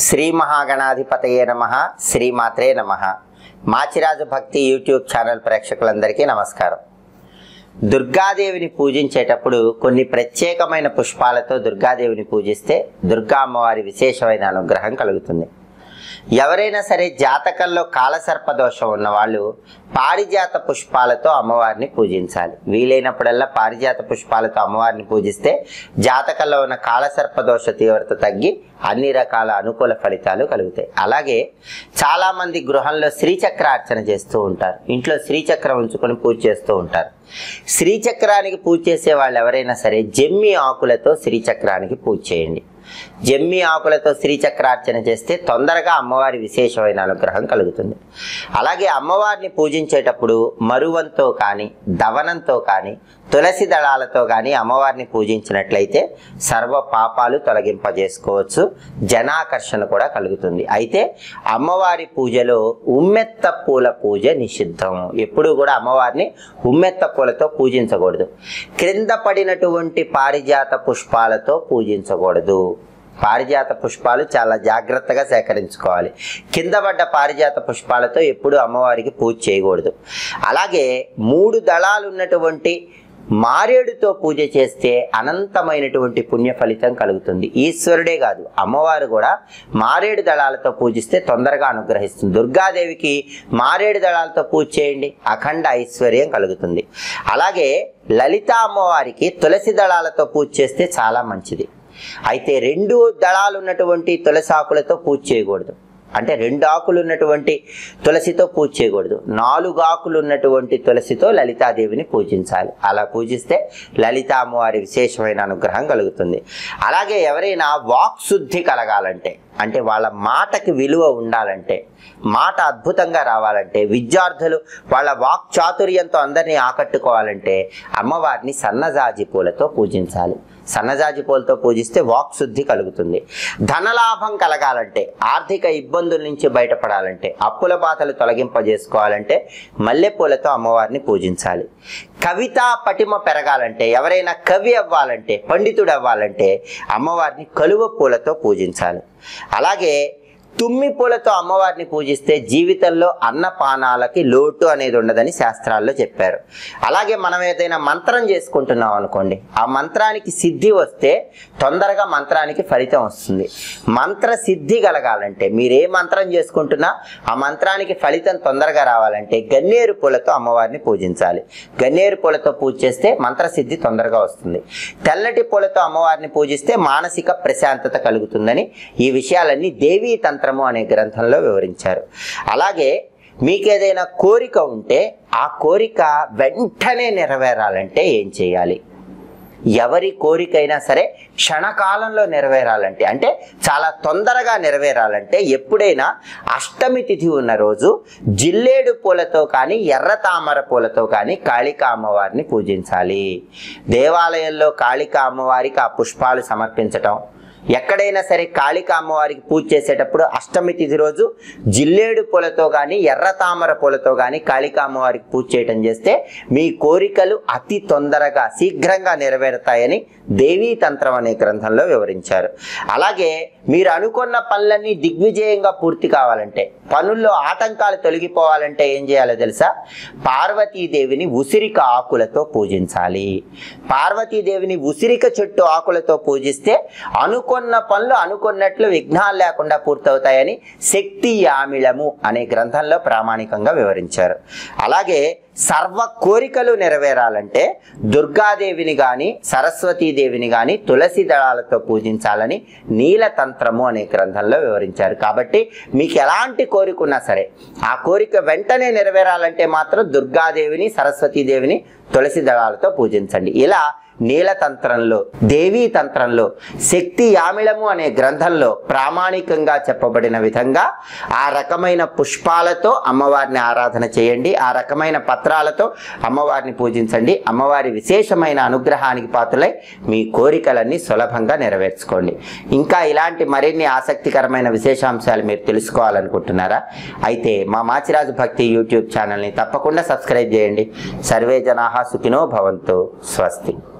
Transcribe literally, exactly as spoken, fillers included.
శ్రీ మహాగణాధిపతయే నమః. శ్రీమాత్రే నమః. మాచిరాజు భక్తి యూట్యూబ్ ఛానల్ ప్రేక్షకులందరికీ నమస్కారం. దుర్గాదేవిని పూజించేటప్పుడు కొన్ని ప్రత్యేకమైన పుష్పాలతో దుర్గాదేవిని పూజిస్తే దుర్గా అమ్మవారి విశేషమైన అనుగ్రహం కలుగుతుంది. ఎవరైనా సరే జాతకంలో కాలసర్ప దోషం ఉన్న వాళ్ళు పారిజాత పుష్పాలతో అమ్మవారిని పూజించాలి. వీలైనప్పుడల్లా పారిజాత పుష్పాలతో అమ్మవారిని పూజిస్తే జాతకంలో ఉన్న కాలసర్ప దోష తీవ్రత తగ్గి అన్ని రకాల అనుకూల ఫలితాలు కలుగుతాయి. అలాగే చాలామంది గృహంలో శ్రీచక్రార్చన చేస్తూ ఉంటారు. ఇంట్లో శ్రీచక్రం ఉంచుకొని పూజ చేస్తూ ఉంటారు. శ్రీచక్రానికి పూజ చేసే వాళ్ళు ఎవరైనా సరే జమ్మి ఆకులతో శ్రీచక్రానికి పూజ చేయండి. జమ్మి ఆకులతో శ్రీచక్రార్చన చేస్తే తొందరగా అమ్మవారి విశేషమైన అనుగ్రహం కలుగుతుంది. అలాగే అమ్మవారిని పూజించేటప్పుడు మరువంతో కానీ దవనంతో కానీ తులసి దళాలతో కానీ అమ్మవారిని పూజించినట్లయితే సర్వ పాపాలు తొలగింపజేసుకోవచ్చు. జనాకర్షణ కూడా కలుగుతుంది. అయితే అమ్మవారి పూజలో ఉమ్మెత్త పూల పూజ నిషిద్ధం. ఎప్పుడూ కూడా అమ్మవారిని ఉమ్మెత్త పూలతో పూజించకూడదు. క్రింద పడినటువంటి పారిజాత పుష్పాలతో పూజించకూడదు. పారిజాత పుష్పాలు చాలా జాగ్రత్తగా సేకరించుకోవాలి. కింద పడ్డ పారిజాత పుష్పాలతో ఎప్పుడు అమ్మవారికి పూజ చేయకూడదు. అలాగే మూడు దళాలు ఉన్నటువంటి మారేడుతో పూజ చేస్తే అనంతమైనటువంటి పుణ్య ఫలితం కలుగుతుంది. ఈశ్వరుడే కాదు అమ్మవారు కూడా మారేడు దళాలతో పూజిస్తే తొందరగా అనుగ్రహిస్తుంది. దుర్గాదేవికి మారేడు దళాలతో పూజ చేయండి, అఖండ ఐశ్వర్యం కలుగుతుంది. అలాగే లలిత అమ్మవారికి తులసి దళాలతో పూజ చేస్తే చాలా మంచిది. అయితే రెండు దళాలు ఉన్నటువంటి తులసి ఆకులతో పూజ చేయకూడదు. అంటే రెండు ఆకులు ఉన్నటువంటి తులసితో పూజ చేయకూడదు. నాలుగు ఆకులు ఉన్నటువంటి తులసితో లలితాదేవిని పూజించాలి. అలా పూజిస్తే లలిత అమ్మవారి విశేషమైన అనుగ్రహం కలుగుతుంది. అలాగే ఎవరైనా వాక్శుద్ధి కలగాలంటే, అంటే వాళ్ళ మాటకి విలువ ఉండాలంటే, మాట అద్భుతంగా రావాలంటే, విద్యార్థులు వాళ్ళ వాక్ చాతుర్యంతో అందరినీ ఆకట్టుకోవాలంటే అమ్మవారిని సన్నజాజి పూలతో పూజించాలి. సన్నజాజి పూలతో పూజిస్తే వాక్ శుద్ధి కలుగుతుంది. ధనలాభం కలగాలంటే, ఆర్థిక ఇబ్బందుల నుంచి బయటపడాలంటే, అప్పుల బాధలు తొలగింపజేసుకోవాలంటే మల్లెపూలతో అమ్మవారిని పూజించాలి. కవితా పటిమ పెరగాలంటే, ఎవరైనా కవి అవ్వాలంటే, పండితుడు అవ్వాలంటే అమ్మవారిని కలువ పూలతో పూజించాలి. అలాగే తుమ్మి పూలతో అమ్మవారిని పూజిస్తే జీవితంలో అన్నపానాలకి లోటు అనేది ఉండదని శాస్త్రాల్లో చెప్పారు. అలాగే మనం ఏదైనా మంత్రం చేసుకుంటున్నాం అనుకోండి, ఆ మంత్రానికి సిద్ధి వస్తే తొందరగా మంత్రానికి ఫలితం వస్తుంది. మంత్ర సిద్ధి కలగాలంటే, మీరు ఏ మంత్రం చేసుకుంటున్నా ఆ మంత్రానికి ఫలితం తొందరగా రావాలంటే గన్నేరు పూలతో అమ్మవారిని పూజించాలి. గన్నేరు పూలతో పూజ చేస్తే మంత్రసిద్ధి తొందరగా వస్తుంది. తెల్లటి పూలతో అమ్మవారిని పూజిస్తే మానసిక ప్రశాంతత కలుగుతుందని ఈ విషయాలన్నీ దేవీ తంత్రం అనే గ్రంథంలో వివరించారు. అలాగే మీకేదైనా కోరిక ఉంటే ఆ కోరిక వెంటనే నెరవేరాలంటే ఏం చేయాలి? ఎవరి కోరికైనా సరే క్షణకాలంలో నెరవేరాలంటే, అంటే చాలా తొందరగా నెరవేరాలంటే ఎప్పుడైనా అష్టమి తిథి ఉన్న రోజు జిల్లేడు పూలతో కానీ ఎర్ర తామర పూలతో కానీ కాళికా అమ్మవారిని పూజించాలి. దేవాలయంలో కాళికా అమ్మవారికి ఆ పుష్పాలు సమర్పించటం, ఎక్కడైనా సరే కాళికా అమ్మవారికి పూజ చేసేటప్పుడు అష్టమి తిథి రోజు జిల్లేడు పూలతో కానీ ఎర్ర తామర పూలతో కానీ కాళికా అమ్మవారికి పూజ చేయటం చేస్తే మీ కోరికలు అతి తొందరగా శీఘ్రంగా నెరవేరుతాయని దేవీ తంత్రం అనే గ్రంథంలో వివరించారు. అలాగే మీరు అనుకున్న పనులన్నీ దిగ్విజయంగా పూర్తి కావాలంటే, పనుల్లో ఆటంకాలు తొలగిపోవాలంటే ఏం చేయాలో తెలుసా? పార్వతీదేవిని ఉసిరిక ఆకులతో పూజించాలి. పార్వతీదేవిని ఉసిరిక చెట్టు ఆకులతో పూజిస్తే అనుకున్న పనులు అనుకున్నట్లు విఘ్నాలు లేకుండా పూర్తవుతాయని శక్తి యామిళము అనే గ్రంథంలో ప్రామాణికంగా వివరించారు. అలాగే సర్వ కోరికలు నెరవేరాలంటే దుర్గాదేవిని కానీ సరస్వతీదేవిని కానీ తులసి దళాలతో పూజించాలని నీలతంత్రము అనే గ్రంథంలో వివరించారు. కాబట్టి మీకు ఎలాంటి కోరిక ఉన్నా సరే ఆ కోరిక వెంటనే నెరవేరాలంటే మాత్రం దుర్గాదేవిని సరస్వతీదేవిని తులసి దళాలతో పూజించండి. ఇలా నీలతంత్రంలో దేవీ తంత్రంలో శక్తి యామిళము అనే గ్రంథంలో ప్రామాణికంగా చెప్పబడిన విధంగా ఆ రకమైన పుష్పాలతో అమ్మవారిని ఆరాధన చేయండి. ఆ రకమైన పత్రాలతో అమ్మవారిని పూజించండి. అమ్మవారి విశేషమైన అనుగ్రహానికి పాత్రలై మీ కోరికలన్నీ సులభంగా నెరవేర్చుకోండి. ఇంకా ఇలాంటి మరిన్ని ఆసక్తికరమైన విశేషాంశాలు మీరు తెలుసుకోవాలనుకుంటున్నారా? అయితే మా మాచిరాజు భక్తి యూట్యూబ్ ఛానల్ని తప్పకుండా సబ్స్క్రైబ్ చేయండి. సర్వే జనాః సుఖినో భవంతు. స్వస్తి.